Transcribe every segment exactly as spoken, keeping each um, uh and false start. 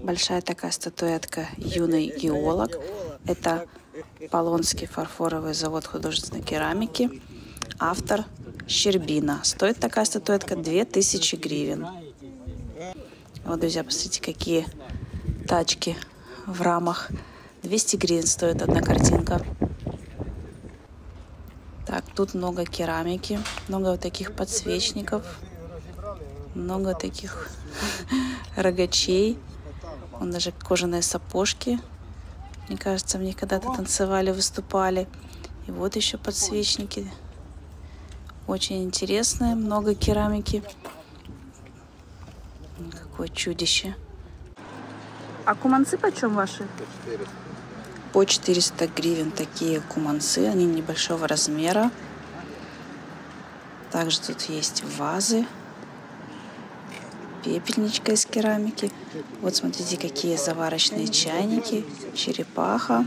Большая такая статуэтка «Юный геолог». Это Полонский фарфоровый завод художественной керамики. Автор Щербина. Стоит такая статуэтка две тысячи гривен. Вот, друзья, посмотрите, какие тачки в рамах. двести гривен стоит одна картинка. Так, тут много керамики, много вот таких подсвечников, много таких рогачей. Вон даже кожаные сапожки. Мне кажется, в них когда-то танцевали, выступали. И вот еще подсвечники. Очень интересное, много керамики. Какое чудище. А куманцы почем ваши? По четыреста гривен такие куманцы. Они небольшого размера. Также тут есть вазы. Пепельничка из керамики. Вот смотрите, какие заварочные чайники. Черепаха.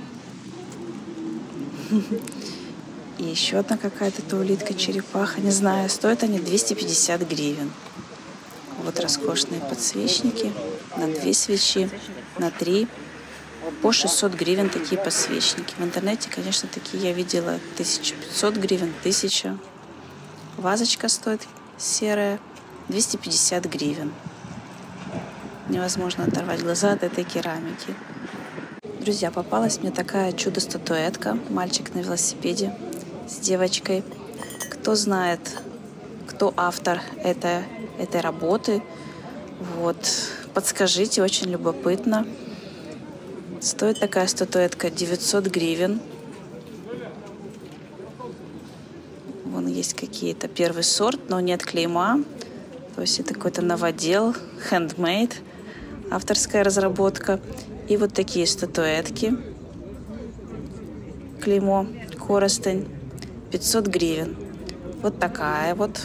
И еще одна какая-то таулитка черепаха. Не знаю, стоят они двести пятьдесят гривен. Вот роскошные подсвечники. На две свечи, на три. По шестьсот гривен такие подсвечники. В интернете, конечно, такие я видела тысяча пятьсот гривен, тысяча. Вазочка стоит серая, двести пятьдесят гривен. Невозможно оторвать глаза от этой керамики. Друзья, попалась мне такая чудо-статуэтка. Мальчик на велосипеде с девочкой. Кто знает, кто автор это, этой работы, вот, подскажите, очень любопытно. Стоит такая статуэтка девятьсот гривен. Вон есть какие-то первый сорт, но нет клейма. То есть это какой-то новодел, handmade, авторская разработка. И вот такие статуэтки. Клеймо коростень, пятьсот гривен. Вот такая вот.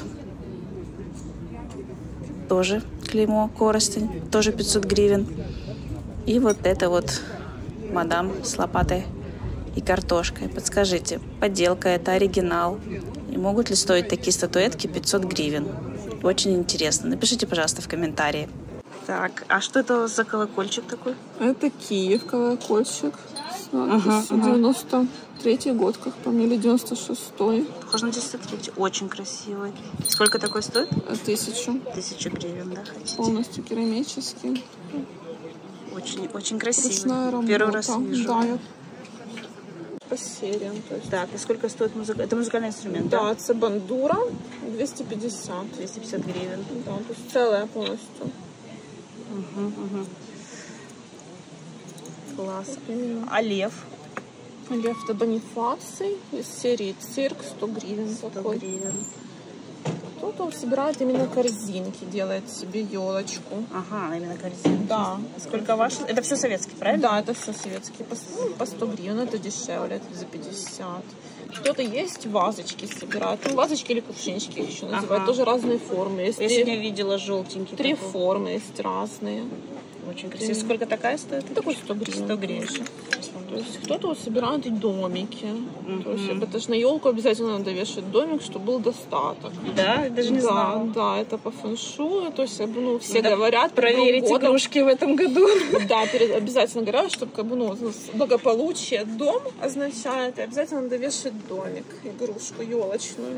Тоже клеймо коростень, тоже пятьсот гривен. И вот это вот мадам с лопатой и картошкой. Подскажите, подделка это, оригинал? И могут ли стоить такие статуэтки пятьсот гривен? Очень интересно. Напишите, пожалуйста, в комментарии. Так, а что это за колокольчик такой? Это Киев колокольчик. Ага, девяносто третий год, как по мне, или девяносто шестой. Похоже на девяносто третий. Очень красивый. Сколько такой стоит? Тысячу. Тысяча гривен, да, хотите? Полностью керамический. Очень, очень красивый. Ручная работа. Первый раз вижу. Да, я... по сериям. То есть... Так, и сколько стоит музыка? Это музыкальный инструмент, да? Да, это бандура. двести пятьдесят. двести пятьдесят гривен. Да, то есть целая полностью. Угу, угу. Класс. Именно. А лев? Лев это Бонифаций из серии «Цирк», сто гривен. сто такой. гривен. Кто-то собирает именно корзинки, делает себе елочку. Ага, именно корзинки. Да. Сколько ваш? Это все советский, правильно? Да, это все советские. По, ну, по сто гривен, это дешевле, это за пятьдесят. Кто-то есть вазочки собирает. Ну, вазочки или кувшинчики их еще называют. Ага. Тоже разные формы. Есть Я три, сегодня видела желтенький. Три такой. формы есть разные. Очень красиво. Сколько такая стоит? Такой сто гривен. сто гривен. То есть кто-то вот собирает и домики. Mm-hmm. То есть это же на елку обязательно надо вешать домик, чтобы был достаток. Да, даже не да, знала. Да, это по фэншую. То есть ну, все надо говорят. Проверить игрушки в этом году. Да, перед, обязательно говорят, чтобы как бы, ну, благополучие дом означает. И обязательно надо вешать домик, игрушку елочную.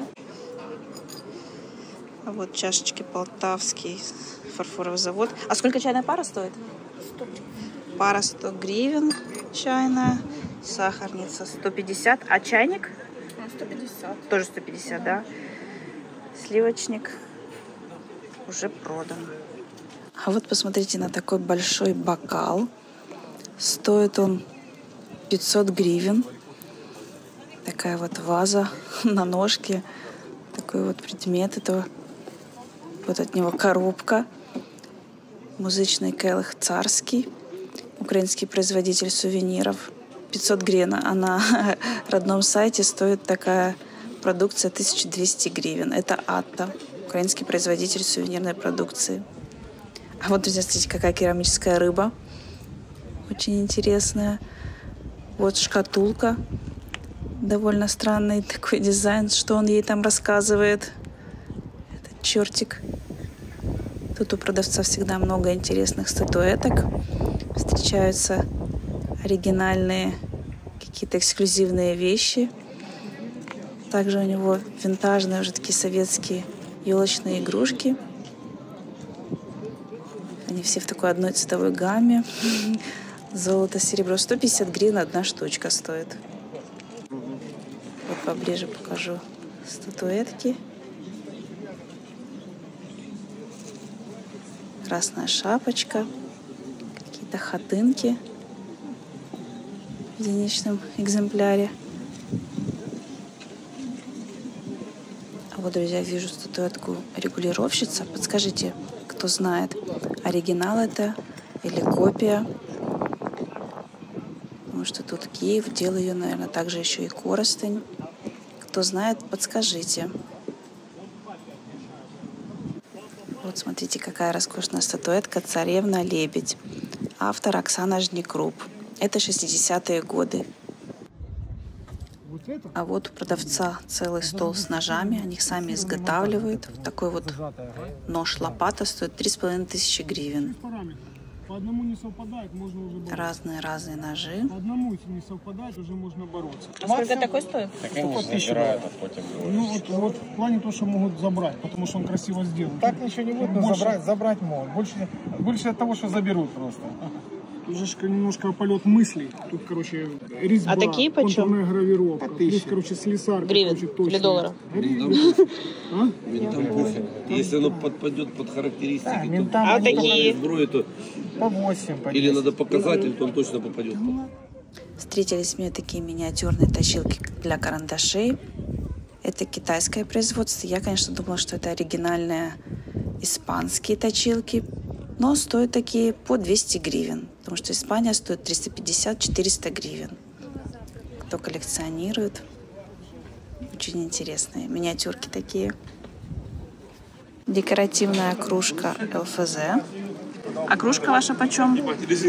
А вот чашечки Полтавский фарфоровый завод. А сколько чайная пара стоит? сто. Пара сто гривен чайная. Сахарница сто пятьдесят. А чайник? сто пятьдесят. Тоже сто пятьдесят, да. да? Сливочник уже продан. А вот посмотрите на такой большой бокал. Стоит он пятьсот гривен. Такая вот ваза на ножке. Такой вот предмет. Это вот от него коробка. Музычный келих царский. Украинский производитель сувениров. пятьсот гривен. А на родном сайте стоит такая продукция тысяча двести гривен. Это Атта. Украинский производитель сувенирной продукции. А вот, друзья, смотрите, какая керамическая рыба. Очень интересная. Вот шкатулка. Довольно странный такой дизайн. Что он ей там рассказывает? Этот чертик. Тут у продавца всегда много интересных статуэток. Встречаются оригинальные, какие-то эксклюзивные вещи. Также у него винтажные, уже такие советские елочные игрушки. Они все в такой одной цветовой гамме. Золото, серебро. сто пятьдесят гривен одна штучка стоит. Вот поближе покажу статуэтки. Красная шапочка. Какие-то хатынки в единичном экземпляре. А вот, друзья, вижу статуэтку регулировщица. Подскажите, кто знает, оригинал это или копия? Потому что тут Киев, делал ее, наверное, также еще и Коростень. Кто знает, подскажите. Вот смотрите, какая роскошная статуэтка «Царевна-лебедь». Автор Оксана Жнекруп. Это шестидесятые годы. А вот у продавца целый стол с ножами. Они их сами изготавливают. Вот такой вот нож-лопата стоит три с половиной тысячи гривен. По одному не совпадает, можно уже бороться. Разные-разные ножи. По одному, если не совпадает, уже можно бороться. А сколько такой стоит? Так они забирают, а потом Ну вот, вот в плане того, что могут забрать, потому что он красиво сделан. так ничего не будет, но Больше- забрать, забрать могут. Больше, больше от того, что заберут просто. Уже ж немножко полет мыслей. Тут, короче, резьба, А такие почем? контурная гравировка. По Плюс, тысяче. короче, слесарка. Гривен короче, точная. или доллара? А? Если оно подпадет под характеристики, Да, то ментам А они такие? сброю, то по восемь, по или десять. надо показатель, то он точно попадет. Встретились мне такие миниатюрные точилки для карандашей. Это китайское производство. Я, конечно, думала, что это оригинальные испанские точилки. Но стоят такие по двести гривен. Потому что Испания стоит триста пятьдесят - четыреста гривен. Кто коллекционирует. Очень интересные. Миниатюрки такие. Декоративная кружка эл эф зэ. А кружка ваша почем?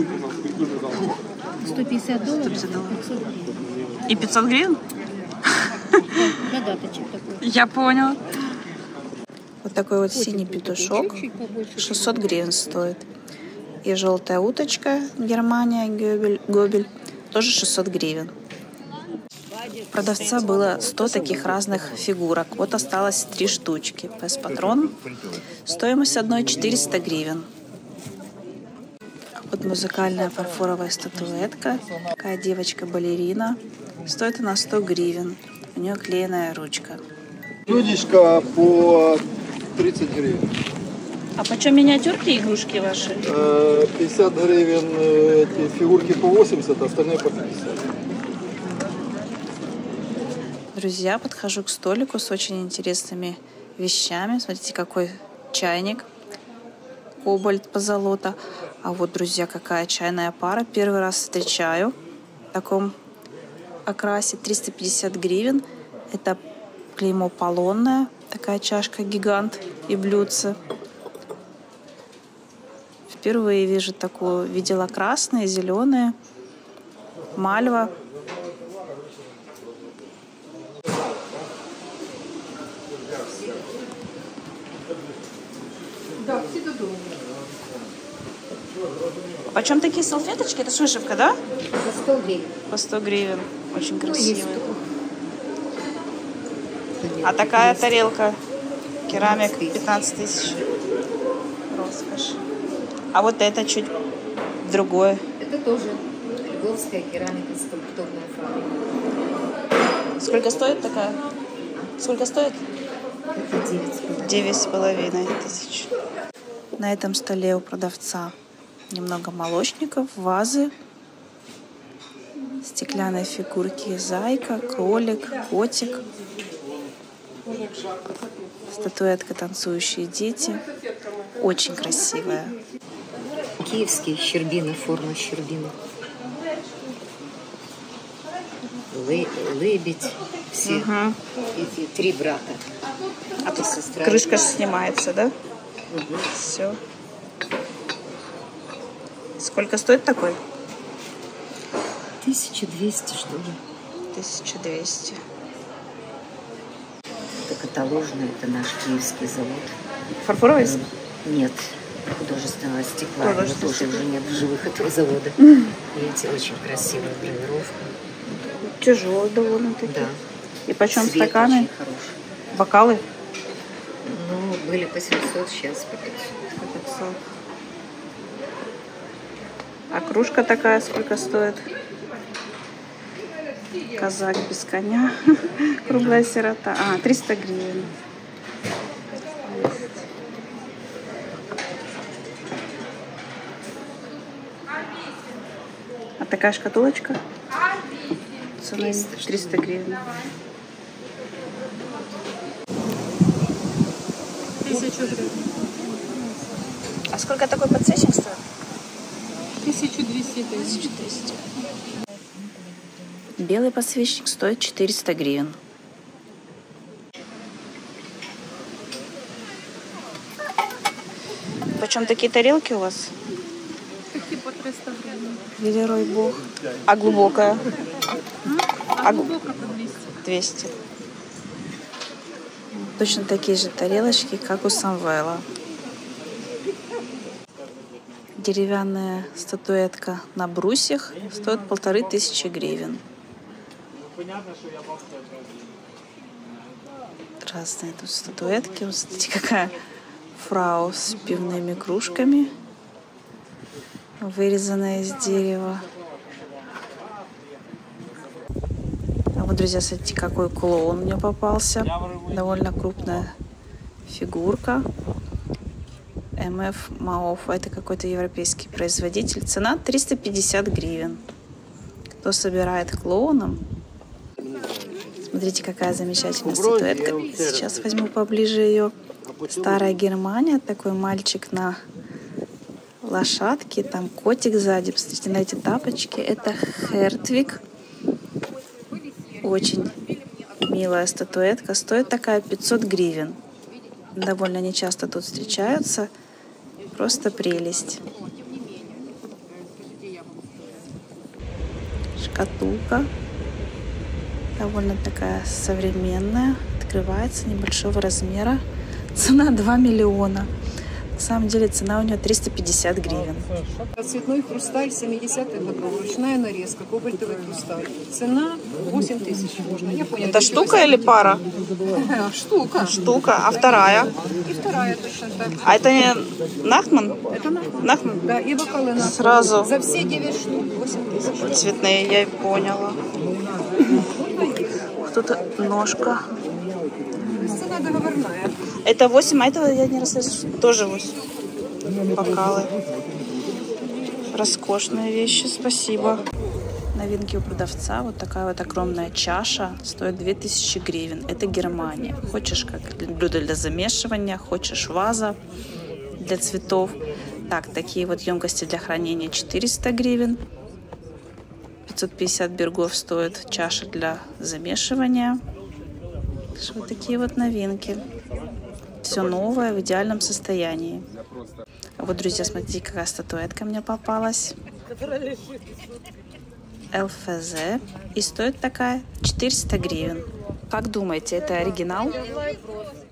сто пятьдесят долларов. сто пятьдесят долларов. пятьсот гривен. И пятьсот гривен? Додаточек такой. Я понял. Вот такой вот синий петушок. Чуть побольше. шестьсот гривен стоит. И желтая уточка Германия, Гобель, Гобель тоже шестьсот гривен. У продавца было сто таких разных фигурок. Вот осталось три штучки. Пес-патрон. Стоимость одной четыреста гривен. Вот музыкальная фарфоровая статуэтка. Такая девочка-балерина. Стоит она сто гривен. У нее клееная ручка. Блюдечко по тридцать гривен. А почем миниатюрки игрушки ваши? Э, пятьдесят гривен э, эти фигурки по восемьдесят, остальные по пятьдесят. Друзья, подхожу к столику с очень интересными вещами. Смотрите, какой чайник. Кобальт позолота. А вот, друзья, какая чайная пара. Первый раз встречаю в таком окрасе. триста пятьдесят гривен. Это клеймо полонное. Такая чашка гигант и блюдце. Впервые вижу такую. Видела красные, зеленые. Мальва. Почем такие салфеточки? Это ж вышивка, да? За сто гривен. По сто гривен. Очень Ну, красивые. есть А такая тарелка? Керамик пятнадцать тысяч. пятнадцать тысяч. Роскошь. А вот это чуть другое. Это тоже львовская керамика, скульптурная фабрика. Сколько стоит такая? Сколько стоит? Это девять с половиной. Девять с половиной тысяч. На этом столе у продавца немного молочников, вазы, стеклянные фигурки, зайка, кролик, котик, статуэтка «Танцующие дети». Очень красивая. Киевский щербина, форма щербины. Лы, лебедь, все Угу. эти три брата. А тут сестра. крышка ж снимается, да? Мгм. Все. Сколько стоит такой? тысяча двести, что ли. тысяча двести. Это каталожный, это наш киевский завод. Фарфоровый? Нет, художественного стекла. Его Художественного тоже стекла. уже нет в живых этого завода. Видите, очень красивая гравировка. Тяжелый довольно-таки. Да. И почем Цвет стаканы? очень хороший. Бокалы? Ну, были по семьсот, сейчас по пятьсот. По пятьсот. А кружка такая сколько стоит? Казак без коня. Круглая сирота. А, триста гривен. А такая шкатулочка? Цена триста гривен. Тысячу гривен. А сколько такой подсвечник стоит? Тысячу двести. тысяча двести. Белый подсвечник стоит четыреста гривен. Почем такие тарелки у вас? Такие по триста гривен. Велерой бог. А глубокая? А глубоко по двести. двести. Точно такие же тарелочки, как у Самвела. Деревянная статуэтка на брусьях стоит полторы тысячи гривен. Разные тут статуэтки. Вот смотрите, какая фрау с пивными кружками, вырезанная из дерева. А вот, друзья, смотрите, какой клоун мне попался. Довольно крупная фигурка. эм эф Маоф. Это какой-то европейский производитель. Цена триста пятьдесят гривен. Кто собирает клоуном? Смотрите, какая замечательная статуэтка. Сейчас возьму поближе ее. Старая Германия. Такой мальчик на лошадке. Там котик сзади. Посмотрите на эти тапочки. Это Хертвиг. Очень милая статуэтка. Стоит такая пятьсот гривен. Довольно нечасто тут встречаются. Просто прелесть. Шкатулка. Довольно такая современная. Открывается, небольшого размера. Цена два миллиона. На самом деле цена у нее триста пятьдесят гривен. Цветной хрусталь семидесятых годов, ручная нарезка, кобальтовый хрусталь. Цена восемь тысяч можно. Я поняла, Это штука или пара? Штука. Штука. А вторая? И вторая точно так. А это не Нахман? Это Нахман. Нахман? Да, и бокалы Нахман. Сразу. За все девять штук восемь тысяч. Цветные, я и поняла. Тут ножка. Цена договорная. Это восемь, а этого я не расслышала. Тоже восемь. Бокалы. Роскошные вещи, спасибо. Новинки у продавца. Вот такая вот огромная чаша. Стоит две тысячи гривен. Это Германия. Хочешь как блюдо для замешивания, хочешь ваза для цветов. Так, такие вот емкости для хранения четыреста гривен. пятьсот пятьдесят бергов стоит чаша для замешивания. Вот такие вот новинки. Все новое, в идеальном состоянии. А вот, друзья, смотрите, какая статуэтка мне попалась. эл эф зэ. И стоит такая четыреста гривен. Как думаете, это оригинал?